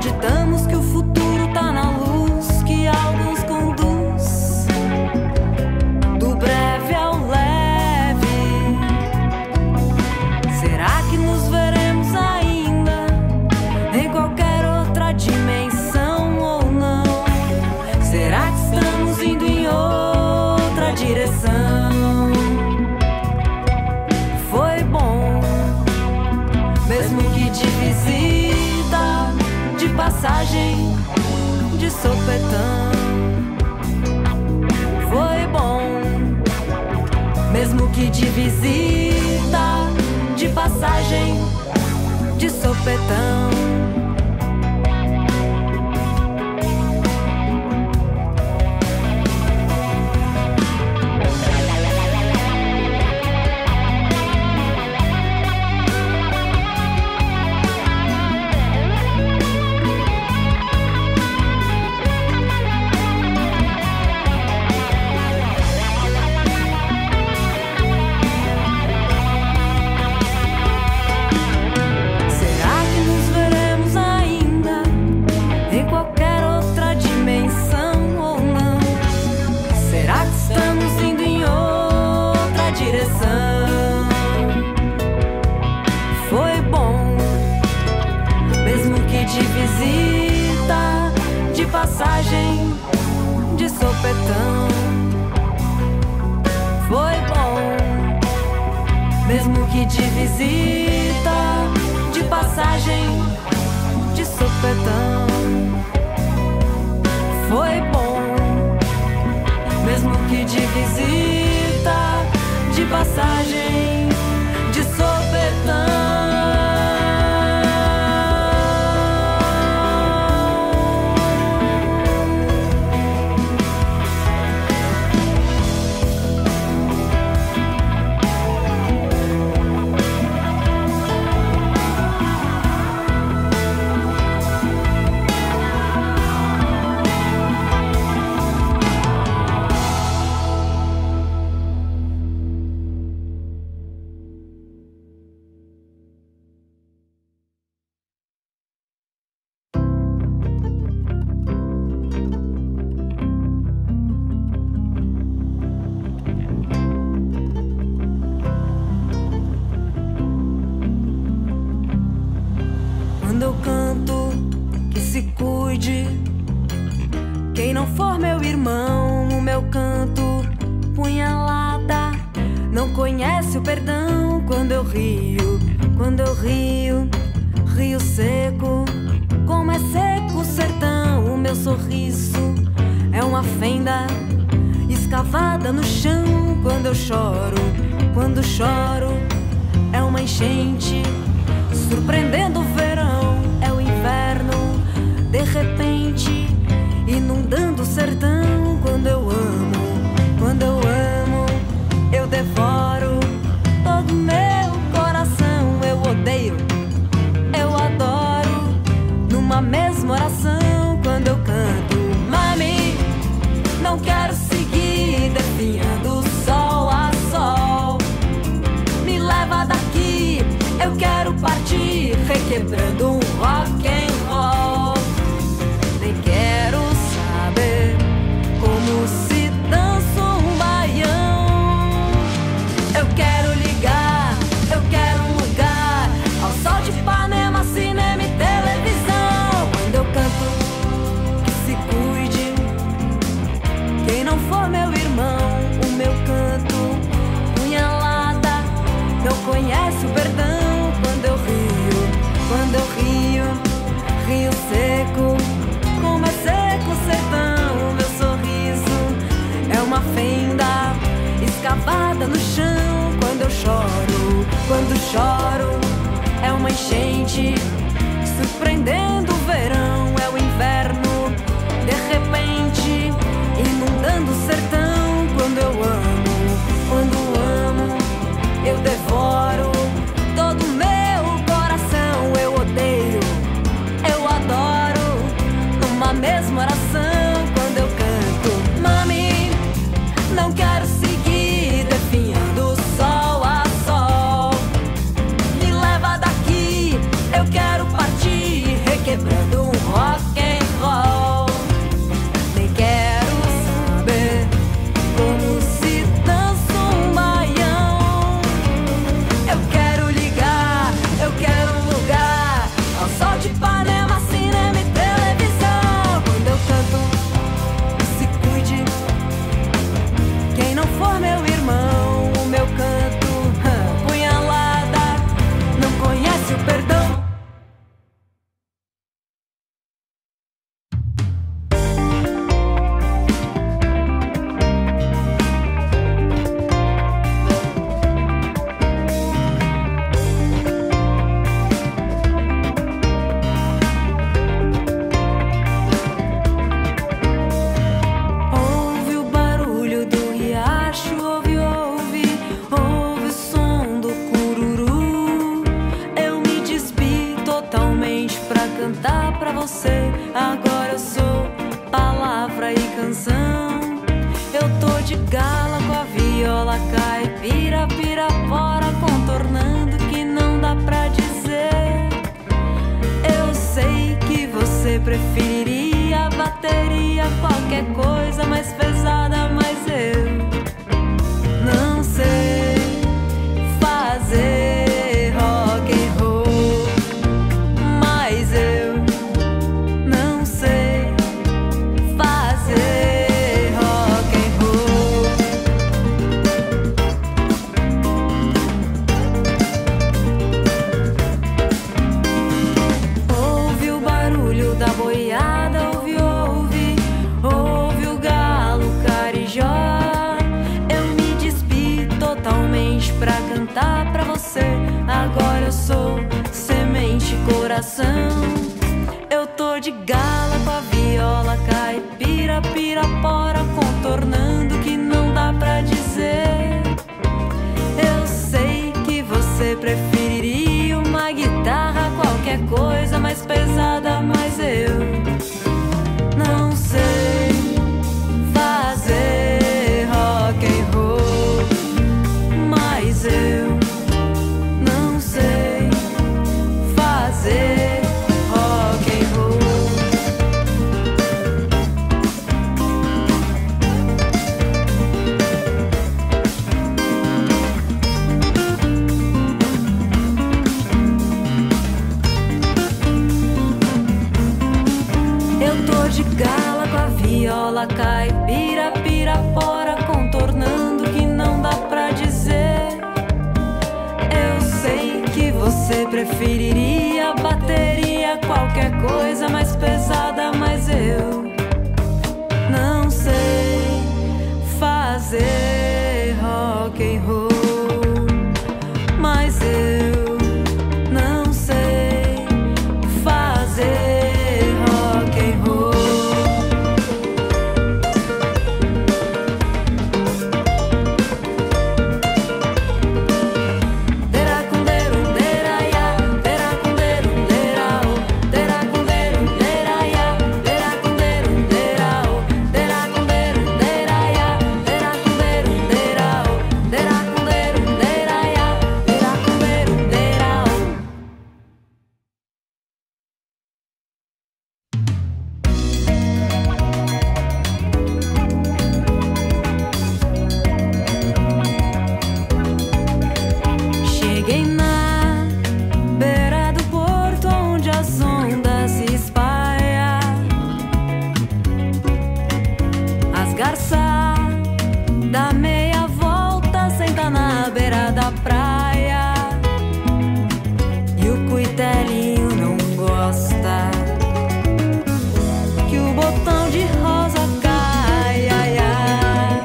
Acreditamos que o futuro tá na luz que alguns conduz do breve ao leve. Será que nos veremos ainda em qualquer outra dimensão ou não? Será que estamos indo em outra direção? Foi bom, mesmo que de visita, de passagem, de sopetão. Foi bom, mesmo que de visita, de passagem, de sopetão. Foi bom, mesmo que de visita, de passagem, de sopetão. Foi bom, mesmo que de visita, de passagem, de sopetão. Foi bom, mesmo que de visita, de passagem, de sopetão. Quando eu canto, que se cuide. Quem não for meu irmão, o meu canto punhalada. Não conhece o perdão. Quando eu rio, rio seco. Como é seco o sertão. O meu sorriso é uma fenda escavada no chão. Quando eu choro, é uma enchente surpreendendo o verão. É o inverno, de repente, inundando o sertão. Quando eu amo, eu devoro todo meu coração. Eu odeio, eu adoro, numa mesma oração. Quando eu canto, mami, não quero seguir definhando sol a sol. Me leva daqui, eu quero partir, requebrando um rock and roll. Nem quero saber como se dança um baião. Eu quero ligar, eu quero um lugar ao sol de Ipanema, cinema e televisão. Quando eu canto, que se cuide. Quem não for meu irmão, o meu canto punhalada. Não conhece o perdão. Quando eu rio seco. Como é seco o sertão. O meu sorriso é uma fenda escavada no chão. Quando eu choro, é uma enchente surpreendendo o verão. É o inverno, de repente, inundando o sertão. Quando eu amo, eu devoro todo o meu coração. Eu odeio, eu adoro, numa mesma oração. Quando eu canto, mami, não quero seguir definhando sol a sol. Me leva daqui, eu quero partir, requebrando um cantar pra você. Agora eu sou palavra e canção. Eu tô de gala com a viola caipira, pirapora, contornando que não dá pra dizer. Eu sei que você preferiria bateria, qualquer coisa mais pesada, mas eu não sei fazer rock and roll, mas eu não sei fazer rock and roll. Ouve o barulho da boiada, ouve o galo carijó. Eu me despi totalmente pra cantar pra você. Agora eu sou semente, coração. Eu tô de gala com a viola caipira, pirapora, contornando que não dá pra dizer. Eu sei que você preferiria uma guitarra, qualquer coisa mais pesada, mas eu não sei fazer rock and roll, mas eu não sei fazer rock and roll. Eu tô de gala com a viola caipira, pirapora, contornando que não dá pra dizer. Eu sei que você preferiria bateria, qualquer coisa mais pesada, mas eu não sei fazer rock and roll, mas eu não sei fazer rock and roll. Cheguei na beira do porto onde as ondas se espalham. As garças dá meia volta, senta na beira da praia. E o cuitelinho não gosta que o botão de rosa cai, ai, ai.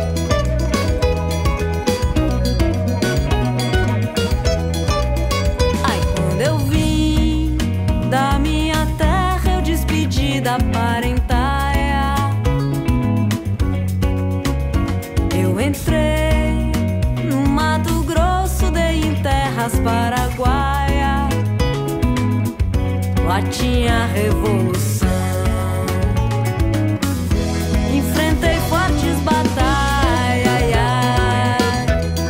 Ai, quando eu vim da minha terra, eu despedi da parentaia. Eu entrei no Mato Grosso, dei em terras paraguaias. Lá tinha revolução, enfrentei fortes batalhas, ai, ai.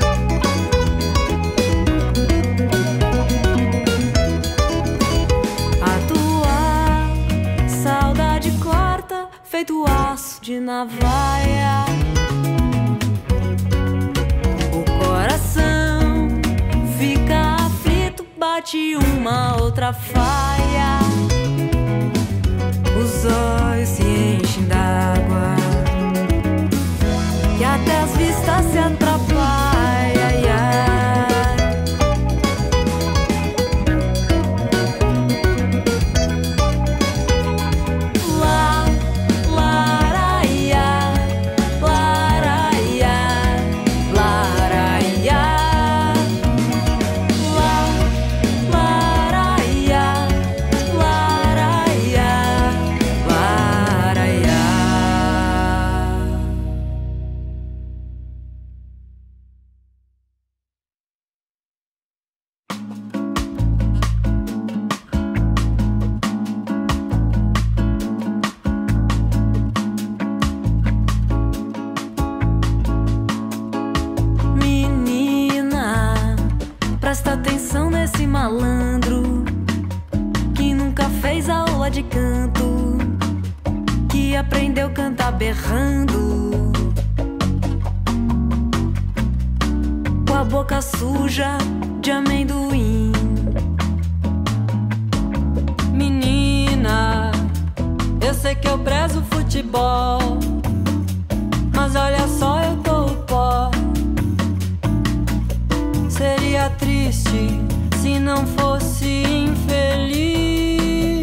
A tua saudade corta, feito aço de navalha. O coração fica aflito, bate uma outra falha. Os olhos se enchem d'água, que até as vistas se atrapalham, ai, ai. Lá, laraia, laraia, laraia. Lá, laraia, laraia, laraia. aula de canto, que aprendeu a cantar berrando, com a boca suja de amendoim. Menina, eu sei que eu prezo futebol, mas olha só, eu tô o pó. Seria triste se não fosse infeliz.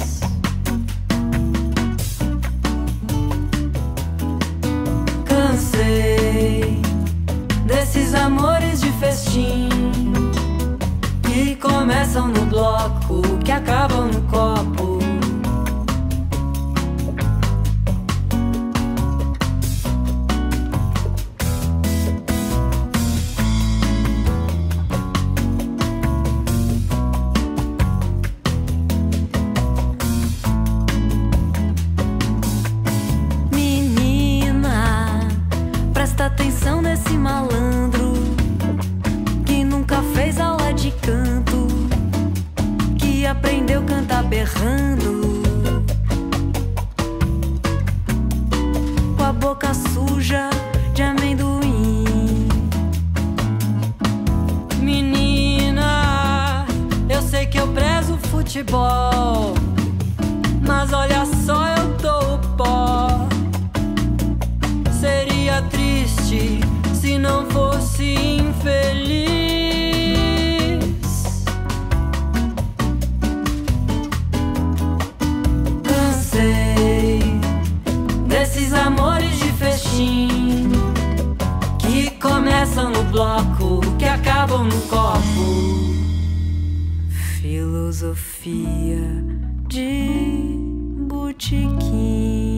Cansei desses amores de festim que começam no bloco, que acabam no copo. Atenção nesse malandro que nunca fez aula de canto, que aprendeu a cantar berrando, com a boca suja de amendoim. Menina, eu sei que eu prezo futebol, mas olha só, eu tô o pó. Seria triste se não fosse infeliz. Cansei desses amores de festim que começam no bloco, que acabam no copo. Filosofia de botequim.